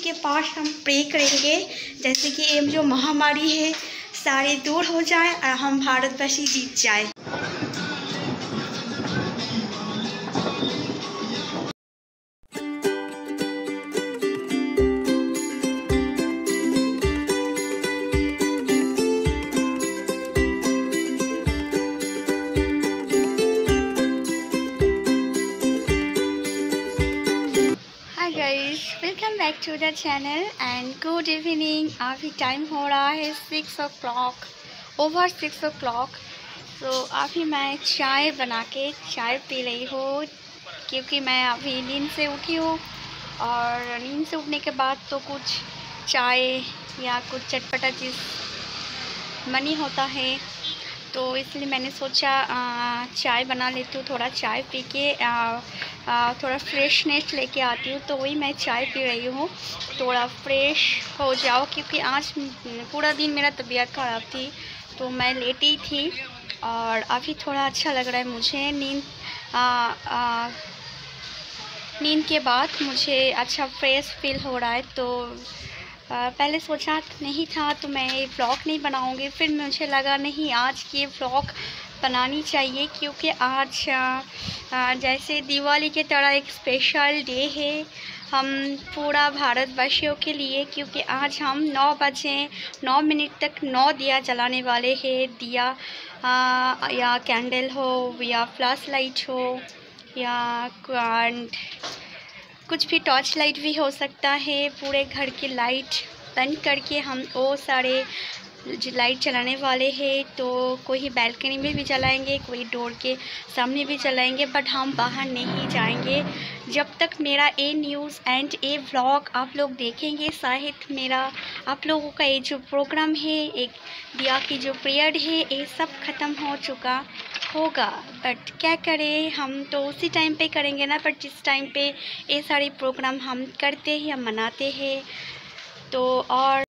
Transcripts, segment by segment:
के पास हम प्रे करेंगे जैसे कि ये जो महामारी है सारे दूर हो जाए और हम भारतवासी जीत जाए। Welcome back to the channel and good evening. अभी टाइम हो रहा है 6 o'clock, ओवर 6 o'clock। तो अभी मैं चाय बना के चाय पी रही हूँ क्योंकि मैं अभी नींद से उठी हूँ और नींद से उठने के बाद तो कुछ चाय या कुछ चटपटा चीज़ मनी होता है, तो इसलिए मैंने सोचा चाय बना लेती हूँ। थोड़ा चाय पी के थोड़ा फ्रेशनेस लेके आती हूँ, तो वही मैं चाय पी रही हूँ, थोड़ा फ्रेश हो जाओ क्योंकि आज पूरा दिन मेरा तबीयत ख़राब थी तो मैं लेटी थी और अभी थोड़ा अच्छा लग रहा है मुझे। नींद के बाद मुझे अच्छा फ्रेश फील हो रहा है। तो पहले सोचा नहीं था तो मैं ये व्लॉग नहीं बनाऊंगी, फिर मुझे लगा नहीं आज ये व्लॉग बनानी चाहिए क्योंकि आज जैसे दिवाली के तरह एक स्पेशल डे है हम पूरा भारतवासियों के लिए, क्योंकि आज हम 9 बजे 9 मिनट तक 9 दिया जलाने वाले हैं। दिया या कैंडल हो या फ्लैश लाइट हो या कुछ भी टॉर्च लाइट भी हो सकता है। पूरे घर की लाइट बंद करके हम वो सारे लाइट जलाने वाले हैं। तो कोई बैल्कनी में भी जलाएंगे, कोई डोर के सामने भी जलाएंगे, बट हम बाहर नहीं जाएंगे जब तक मेरा a news and a vlog आप लोग देखेंगे। शायद मेरा आप लोगों का ये जो प्रोग्राम है, एक दिया की जो पीरियड है, ये सब ख़त्म हो चुका होगा, बट क्या करें, हम तो उसी टाइम पे करेंगे ना। बट जिस टाइम पे ये सारे प्रोग्राम हम करते हैं, हम मनाते हैं। तो और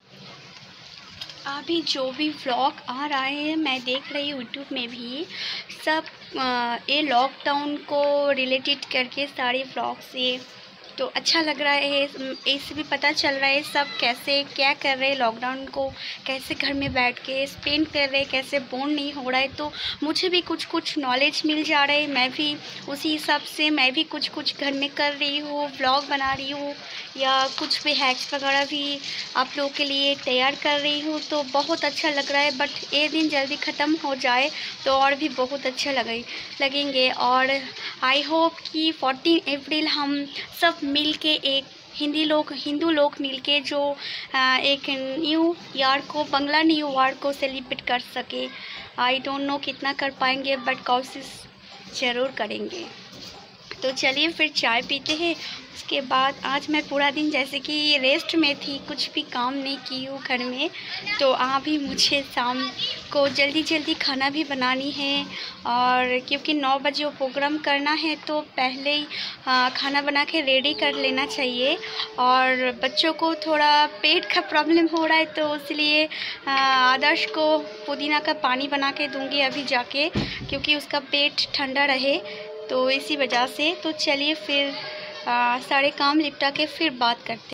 अभी जो भी व्लॉग आ रहा है मैं देख रही हूँ यूट्यूब में भी, सब ये लॉकडाउन को रिलेटेड करके सारे व्लॉग से तो अच्छा लग रहा है। इससे भी पता चल रहा है सब कैसे क्या कर रहे हैं, लॉकडाउन को कैसे घर में बैठ के स्पेंड कर रहे हैं, कैसे बोर नहीं हो रहा है। तो मुझे भी कुछ नॉलेज मिल जा रहा है, मैं भी उसी हिसाब से मैं भी कुछ घर में कर रही हूँ, व्लॉग बना रही हूँ या कुछ भी हैक्स वगैरह भी आप लोगों के लिए तैयार कर रही हूँ। तो बहुत अच्छा लग रहा है, बट ये दिन जल्दी ख़त्म हो जाए तो और भी बहुत अच्छा लगेंगे। और आई होप कि 14 अप्रैल हम सब मिल के एक हिंदू लोग मिल के जो एक न्यू ईयर को बांग्ला न्यू ईयर को सेलिब्रेट कर सके। आई डोंट नो कितना कर पाएंगे, बट कोशिश ज़रूर करेंगे। तो चलिए फिर चाय पीते हैं। उसके बाद आज मैं पूरा दिन जैसे कि रेस्ट में थी, कुछ भी काम नहीं की हूँ घर में। तो अभी मुझे शाम को जल्दी खाना भी बनानी है, और क्योंकि 9 बजे वो प्रोग्राम करना है तो पहले ही खाना बना के रेडी कर लेना चाहिए। और बच्चों को थोड़ा पेट का प्रॉब्लम हो रहा है तो इसलिए आदर्श को पुदीना का पानी बना के दूँगी अभी जाके, क्योंकि उसका पेट ठंडा रहे, तो इसी वजह से। तो चलिए फिर सारे काम निपटा के फिर बात करते हैं।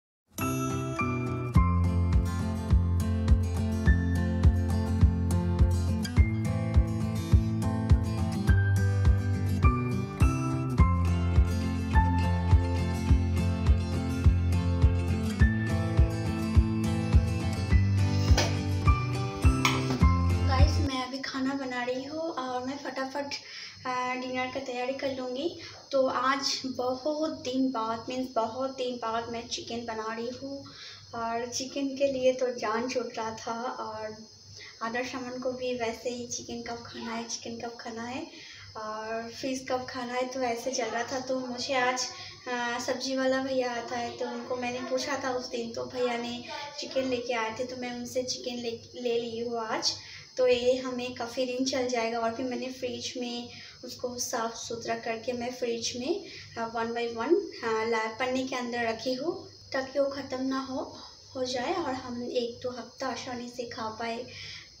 गाइस मैं अभी खाना बना रही हूँ और मैं फटाफट डिनर का तैयारी कर लूँगी। तो आज बहुत दिन बाद मैं चिकन बना रही हूँ, और चिकन के लिए तो जान छूट रहा था। और आदर्श सामान को भी वैसे ही चिकन कब खाना है और फिश कब खाना है, तो ऐसे चल रहा था। तो मुझे आज सब्जी वाला भैया आता है, तो उनको मैंने पूछा था उस दिन, तो भैया ने चिकन लेके आए थे, तो मैं उनसे चिकन ले ली हूँ आज। तो ये हमें काफ़ी दिन चल जाएगा। और फिर मैंने फ्रिज में उसको साफ़ सुथरा करके मैं फ्रिज में 1 by 1 पन्नी के अंदर रखी हूँ, ताकि वो ख़त्म ना हो जाए और हम 1-2 हफ्ता आसानी से खा पाए।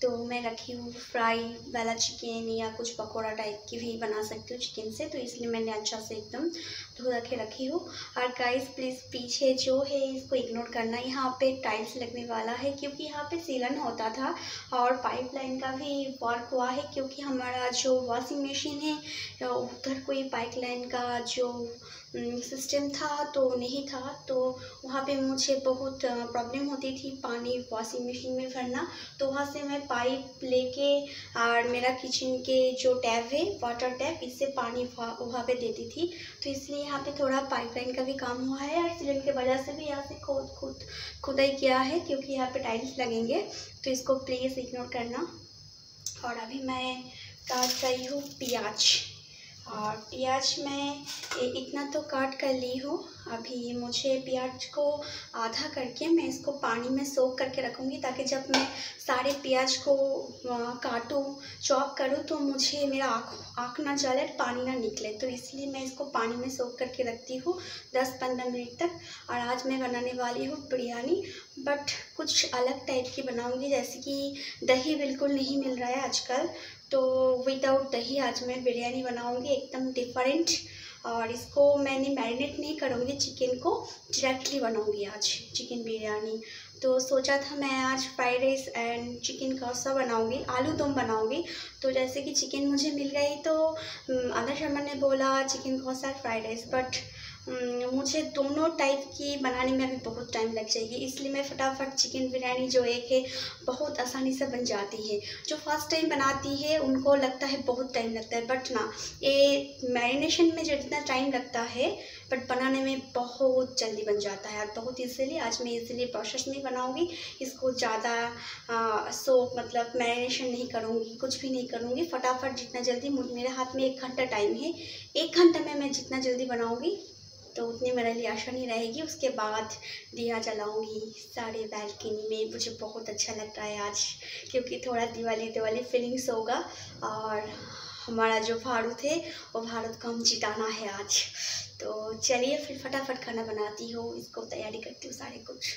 तो मैं रखी हूँ फ्राई वाला चिकन, या कुछ पकौड़ा टाइप की भी बना सकती हूँ चिकन से, तो इसलिए मैंने अच्छा से एकदम धो के रखी हूँ। और गाइस प्लीज़ पीछे जो है इसको इग्नोर करना, यहाँ पे टाइल्स लगने वाला है क्योंकि यहाँ पे सीलन होता था और पाइपलाइन का भी वर्क हुआ है, क्योंकि हमारा जो वॉशिंग मशीन है उधर कोई पाइपलाइन का जो सिस्टम था तो नहीं था, तो वहाँ पे मुझे बहुत प्रॉब्लम होती थी पानी वॉशिंग मशीन में भरना। तो वहाँ से मैं पाइप लेके और मेरा किचन के जो टैप है वाटर टैप, इससे पानी वहाँ पे देती थी। तो इसलिए यहाँ पे थोड़ा पाइपलाइन का भी काम हुआ है और सीलन की वजह से भी यहाँ से खुदाई किया है, क्योंकि यहाँ पे टाइल्स लगेंगे, तो इसको प्लीज़ इग्नोर करना। और अभी मैं काट रही हूँ प्याज, और प्याज मैं इतना तो काट कर ली हूँ। अभी मुझे प्याज को आधा करके मैं इसको पानी में सोक करके रखूँगी, ताकि जब मैं सारे प्याज को काटूँ चॉप करूँ तो मुझे मेरा आँख ना जले, पानी ना निकले, तो इसलिए मैं इसको पानी में सोक करके रखती हूँ 10-15 मिनट तक। और आज मैं बनाने वाली हूँ बिरयानी, बट कुछ अलग टाइप की बनाऊँगी, जैसे कि दही बिल्कुल नहीं मिल रहा है आजकल, तो विदाउट दही आज मैं बिरयानी बनाऊंगी एकदम डिफरेंट। और इसको मैंने मैरिनेट नहीं करूँगी, चिकन को डायरेक्टली बनाऊंगी आज चिकन बिरयानी। तो सोचा था मैं आज fried rice and chicken khausa बनाऊंगी, आलू दम बनाऊंगी। तो जैसे कि चिकन मुझे मिल गई तो आदर्श शर्मा ने बोला chicken khausa fried rice, but मुझे दोनों टाइप की बनाने में अभी बहुत टाइम लग जाएगी, इसलिए मैं फटाफट चिकन बिरयानी जो एक है बहुत आसानी से बन जाती है। जो फर्स्ट टाइम बनाती है उनको लगता है बहुत टाइम लगता है, बट ना, ये मैरिनेशन में जितना टाइम लगता है बट बनाने में बहुत जल्दी बन जाता है। और बहुत इजीली आज मैं इजीली प्रोसेस में बनाऊंगी, इसको ज़्यादा मतलब मैरिनेशन नहीं करूँगी, कुछ भी नहीं करूँगी, फटाफट जितना जल्दी, मेरे हाथ में 1 घंटा टाइम है, 1 घंटे में मैं जितना जल्दी बनाऊँगी तो उतनी मेरे लिए आसानी रहेगी। उसके बाद दिया जलाऊंगी सारे बालकनी में। मुझे बहुत अच्छा लग रहा है आज, क्योंकि थोड़ा दिवाली फीलिंग्स होगा, और हमारा जो भारत है वो भारत को हम जिताना है आज। तो चलिए फिर फटाफट खाना बनाती हूँ, इसको तैयारी करती हूँ सारे कुछ।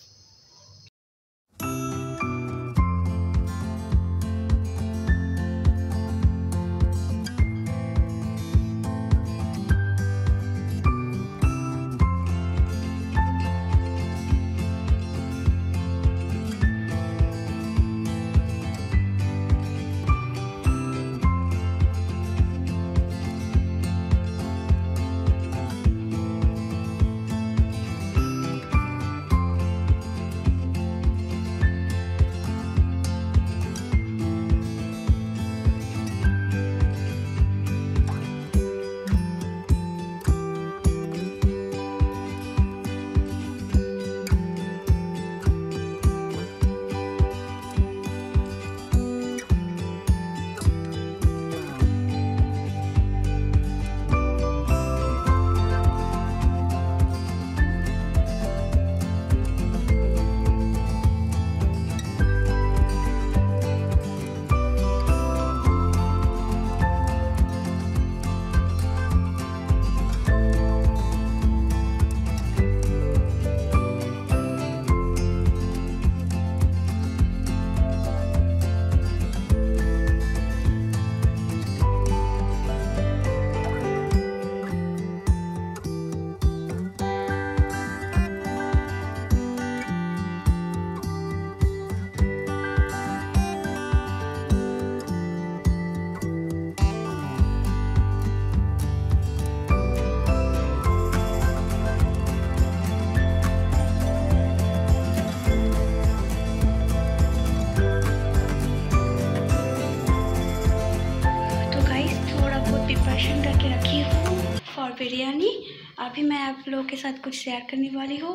बिरयानी अभी मैं आप लोगों के साथ कुछ शेयर करने वाली हूँ,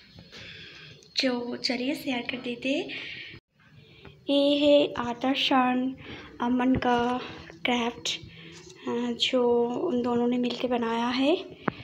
जो चलिए शेयर कर देते। ये है आदर्श अमन का क्राफ्ट, जो उन दोनों ने मिलकर बनाया है।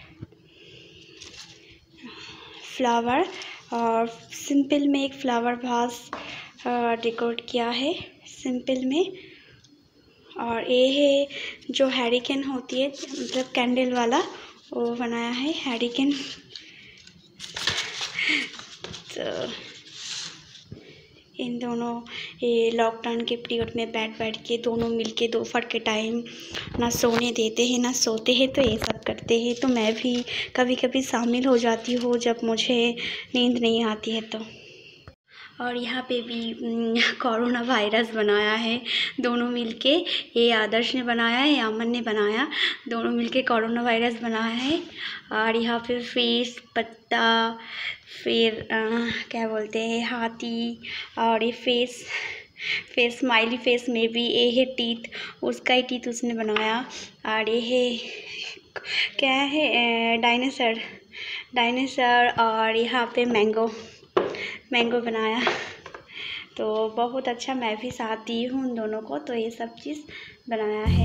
फ्लावर और सिंपल में एक फ्लावर वास डेकोरेट किया है सिंपल में। और ये है जो हैरिकेन होती है, मतलब कैंडल वाला, वो बनाया है हैरिकेन। तो इन दोनों ये लॉकडाउन के पीरियड में बैठ बैठ के दोनों मिलके दोपहर के टाइम ना सोने देते हैं ना सोते हैं, तो ये सब करते हैं। तो मैं भी कभी कभी शामिल हो जाती हूँ जब मुझे नींद नहीं आती है तो। और यहाँ पे भी कोरोना वायरस बनाया है दोनों मिलके, ये आदर्श ने बनाया है, अमन ने बनाया, दोनों मिलके कोरोना वायरस बनाया है। और यहाँ पे फेस पत्ता, फिर क्या बोलते हैं हाथी, और ये फेस स्माइली फेस में भी ये है टीथ, उसका ही टीथ उसने बनाया। और ये है क्या है डायनासोर और यहाँ पे मैंगो बनाया। तो बहुत अच्छा, मैं भी साथ दी हूँ उन दोनों को, तो ये सब चीज़ बनाया है।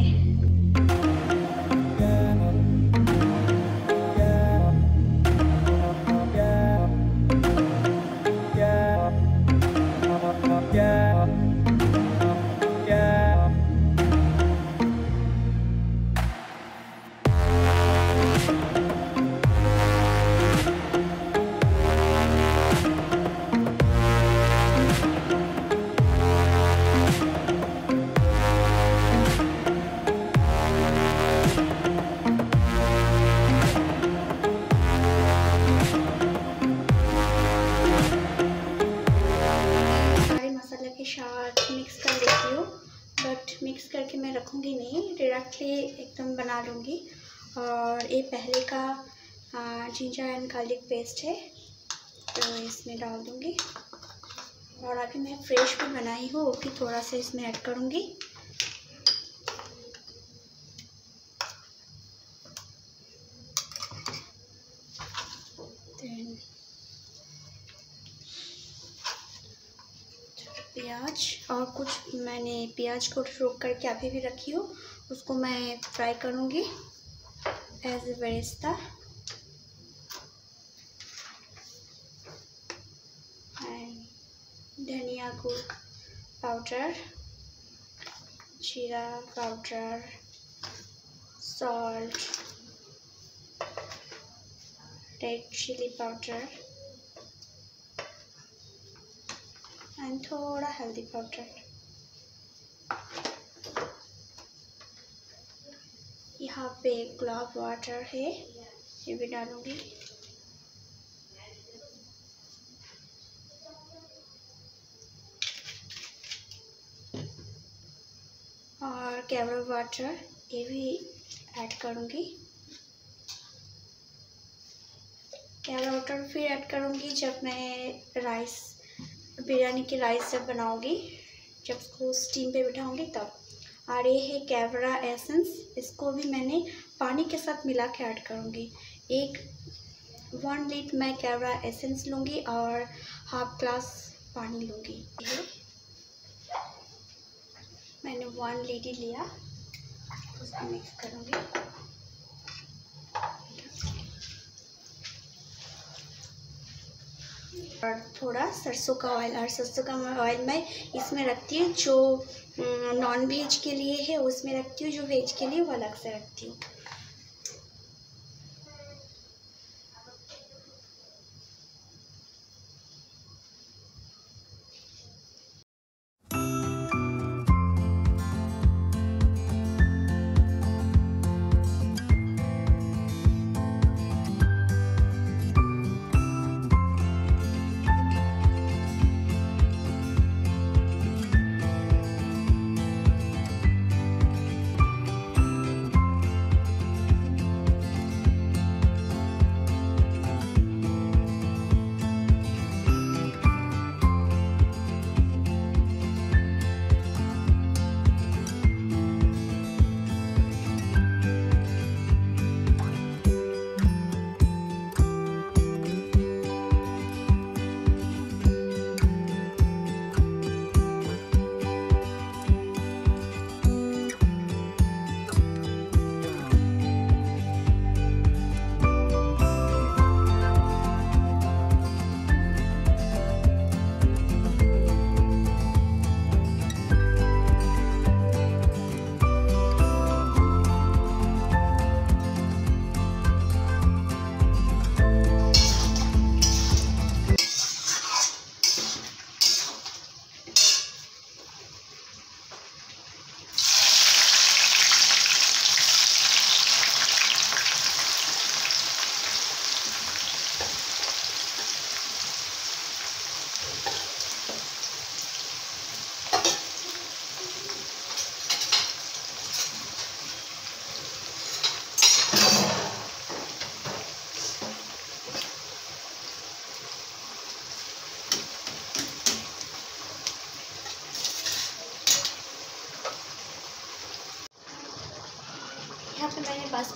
मिक्स कर लेती हूँ, बट मिक्स करके मैं रखूँगी नहीं, डायरेक्टली एकदम बना लूँगी। और ये पहले का जिंजर एंड गार्लिक पेस्ट है, तो इसमें डाल दूँगी। और अभी मैं फ्रेश भी बनाई हूँ, वो भी थोड़ा सा इसमें ऐड करूँगी। प्याज, और कुछ मैंने प्याज को रोक करके अभी भी रखी हूँ, उसको मैं फ्राई करूँगी एज ए बेरेस्ता। एंड धनिया गुड़ पाउडर, जीरा powder, salt, red chilli powder and थोड़ा हल्दी पाउडर। यहाँ पे गुलाब वाटर है, ये भी डालूंगी। और केवड़ा वाटर ये भी ऐड करूँगी। केवड़ा वाटर फिर ऐड करूँगी जब मैं राइस, बिरयानी की राइस जब बनाऊँगी, जब उसको स्टीम पे बिठाऊँगी तब। और ये है केवड़ा एसेंस, इसको भी मैंने पानी के साथ मिला के ऐड करूँगी। 1 लीटर मैं केवड़ा एसेंस लूँगी और हाफ ग्लास पानी लूँगी। मैंने 1 लीटर लिया, उसको मिक्स करूँगी। और थोड़ा सरसों का ऑयल, और सरसों का ऑयल मैं इसमें रखती हूँ, जो नॉन वेज के लिए है उसमें रखती हूँ, जो वेज के लिए वो अलग से रखती हूँ।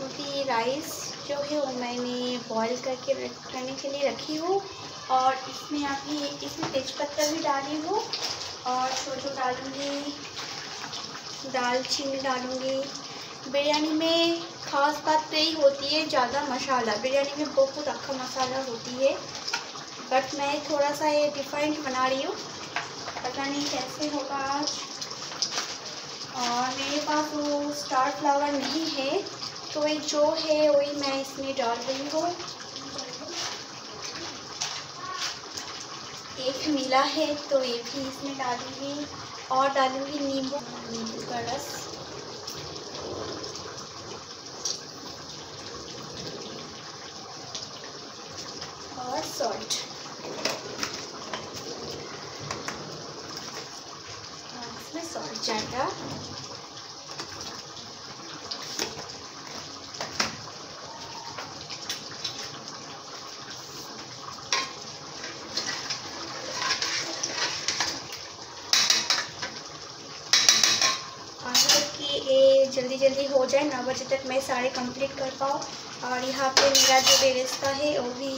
बासमती राइस जो है वो मैंने बॉईल करके करने के लिए रखी हूँ। और इसमें अभी इसमें तेज़पत्ता भी डाली हूँ और छोटू डालूँगी, दालचीनी डालूँगी। बिरयानी में ख़ास बात तो यही होती है ज़्यादा मसाला। बिरयानी में बहुत अच्छा मसाला होती है, बट मैं थोड़ा सा ये डिफरेंट बना रही हूँ, पता नहीं कैसे होगा आज। और मेरे पास वो स्टार फ्लावर नहीं है, तो ये जो है वही मैं इसमें डाल रही हूँ। एक मिला है तो ये भी इसमें डालूँगी और डालूँगी नींबू का रस। और सॉल्ट। इसमें सॉल्ट जाएगा। ये जल्दी जल्दी हो जाए, 9 बजे तक मैं सारे कंप्लीट कर पाऊँ। और यहाँ पे मेरा जो बेरेस्ता है वो भी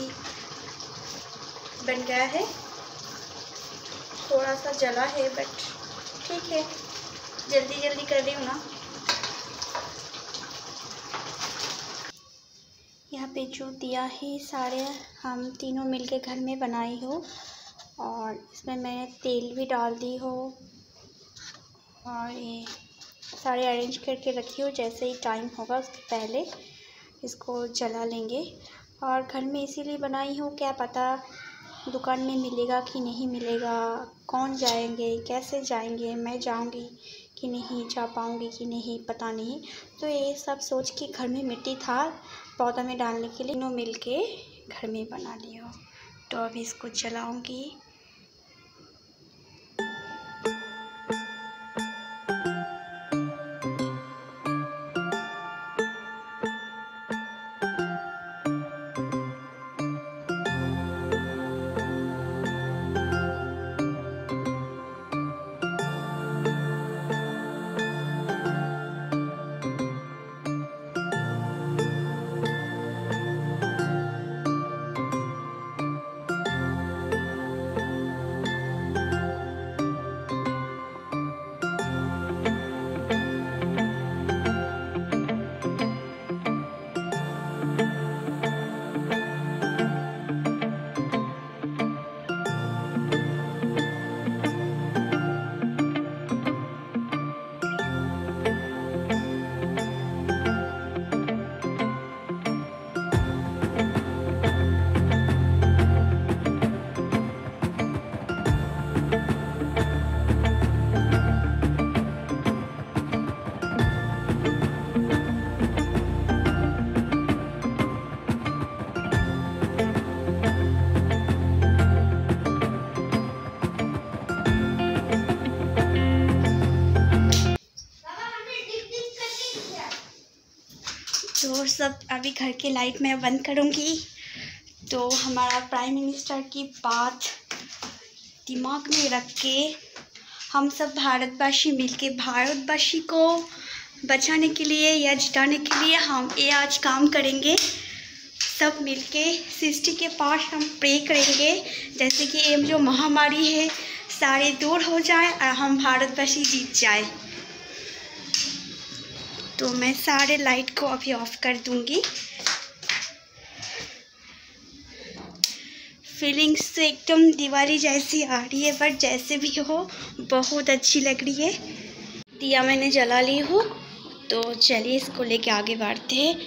बन गया है। थोड़ा सा जला है बट ठीक है, जल्दी जल्दी कर रही हूँ ना। यहाँ पे जो दिया है सारे हम तीनों मिलके घर में बनाई हो। और इसमें मैंने तेल भी डाल दी हो और ये सारे अरेंज करके रखी हो। जैसे ही टाइम होगा उसके पहले इसको जला लेंगे। और घर में इसीलिए बनाई हूँ, क्या पता दुकान में मिलेगा कि नहीं मिलेगा, कौन जाएंगे, कैसे जाएंगे, मैं जाऊंगी कि नहीं, जा पाऊंगी कि नहीं, पता नहीं। तो ये सब सोच के घर में मिट्टी था पौधा में डालने के लिए, तीनों मिल के घर में बना लिया। तो अभी इसको जलाऊंगी। तो सब अभी घर की लाइट मैं बंद करूँगी। तो हमारा प्राइम मिनिस्टर की बात दिमाग में रख के हम सब भारतवासी मिलके भारतवासी को बचाने के लिए या जिताने के लिए हम ये आज काम करेंगे। सब मिलके सृष्टि के पास हम प्रे करेंगे, जैसे कि ये जो महामारी है सारे दूर हो जाए और हम भारतवासी जीत जाए। तो मैं सारे लाइट को अभी ऑफ कर दूंगी। फीलिंग्स तो एकदम दिवाली जैसी आ रही है, बट जैसे भी हो बहुत अच्छी लग रही है। दिया मैंने जला ली हूँ, तो चलिए इसको लेके आगे बढ़ते हैं।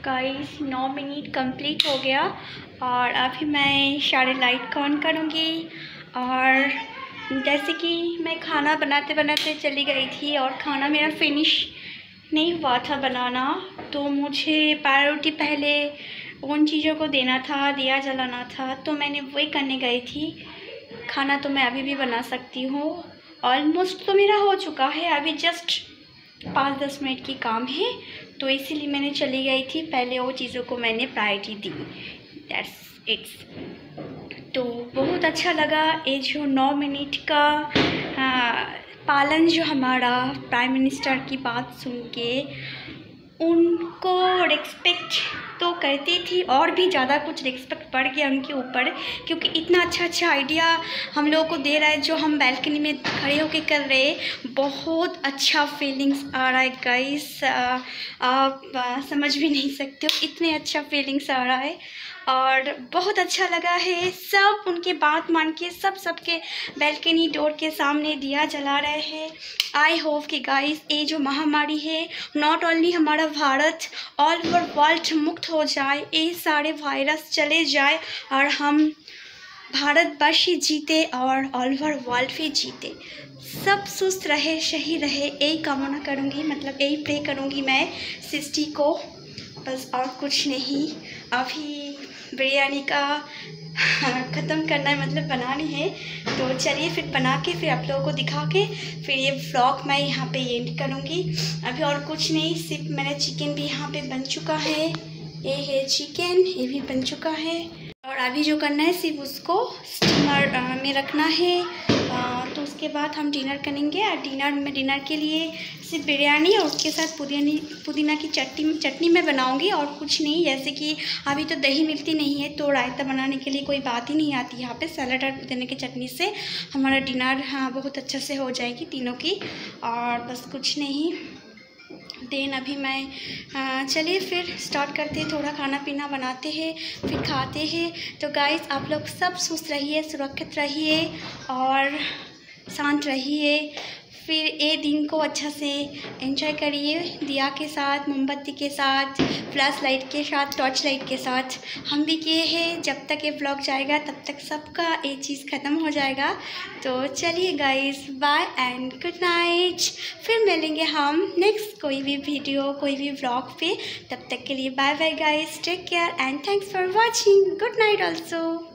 गाइस 9 मिनट कंप्लीट हो गया और अभी मैं सारे लाइट ऑन करूँगी। और जैसे कि मैं खाना बनाते बनाते चली गई थी और खाना मेरा फिनिश नहीं हुआ था बनाना, तो मुझे प्रायोरिटी पहले उन चीज़ों को देना था, दिया जलाना था, तो मैंने वही करने गई थी। खाना तो मैं अभी भी बना सकती हूँ, ऑलमोस्ट तो मेरा हो चुका है, अभी जस्ट 5-10 मिनट की काम है, तो इसीलिए मैंने चली गई थी। पहले वो चीज़ों को मैंने प्रायोरिटी दी, दैट्स इट्स। तो बहुत अच्छा लगा ये जो 9 मिनट का पालन जो हमारा प्राइम मिनिस्टर की बात सुन के, उनको रिस्पेक्ट तो करती थी और भी ज़्यादा कुछ रिस्पेक्ट बढ़ गया उनके ऊपर, क्योंकि इतना अच्छा आइडिया हम लोगों को दे रहा है जो हम बैल्कनी में खड़े होकर कर रहे हैं। बहुत अच्छा फीलिंग्स आ रहा है गाइस, आप समझ भी नहीं सकते हो, इतने अच्छा फीलिंग्स आ रहा है और बहुत अच्छा लगा है। सब उनके बात मान के सबके बैल्कनी डोर के सामने दिया जला रहे हैं। आई होप कि गाइस ये जो महामारी है नॉट ओनली हमारा भारत, ऑल ओवर वर्ल्ड मुक्त हो जाए, ये सारे वायरस चले जाए और हम भारतवासी जीते और ऑल ओवर वर्ल्ड भी जीते, सब सुस्त रहे, सही रहे, यही कामना करूँगी, मतलब यही प्रे करूँगी मैं सृष्टि को, बस और कुछ नहीं। अभी बिरयानी का ख़त्म करना है, मतलब बनानी है, तो चलिए फिर बना के फिर आप लोगों को दिखा के फिर ये व्लॉग मैं यहाँ पे एंड करूँगी। अभी और कुछ नहीं, सिर्फ मेरा चिकन भी यहाँ पे बन चुका है, ये है चिकन, ये भी बन चुका है और अभी जो करना है सिर्फ उसको स्टीमर में रखना है, तो उसके बाद हम डिनर करेंगे। और डिनर के लिए सिर्फ बिरयानी और उसके साथ पुदीना की चटनी मैं बनाऊंगी और कुछ नहीं। जैसे कि अभी तो दही मिलती नहीं है, तो रायता बनाने के लिए कोई बात ही नहीं आती यहाँ पे। सैलड और पुदीना की चटनी से हमारा डिनर बहुत अच्छे से हो जाएगी तीनों की, और बस कुछ नहीं। देन अभी मैं चलिए फिर स्टार्ट करते हैं, थोड़ा खाना पीना बनाते हैं फिर खाते हैं। तो गाइस आप लोग सब सुस्त रहिए, सुरक्षित रहिए और शांत रहिए। फिर ये दिन को अच्छा से एंजॉय करिए, दिया के साथ, मोमबत्ती के साथ, फ्लैश लाइट के साथ, टॉर्च लाइट के साथ। हम भी किए हैं, जब तक ये व्लॉग जाएगा तब तक सबका ये चीज़ ख़त्म हो जाएगा। तो चलिए guys, bye and good night. फिर मिलेंगे हम नेक्स्ट कोई भी वीडियो, कोई भी व्लॉग पे। तब तक के लिए bye bye guys, take care and thanks for watching. Good night also.